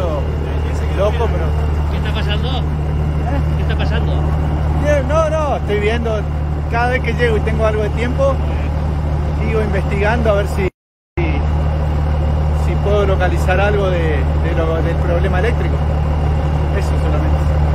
loco, pero... ¿Qué está pasando? ¿Eh? ¿Qué está pasando? Bien, no, estoy viendo, cada vez que llego y tengo algo de tiempo, sigo investigando a ver si puedo localizar algo del problema eléctrico. Eso solamente.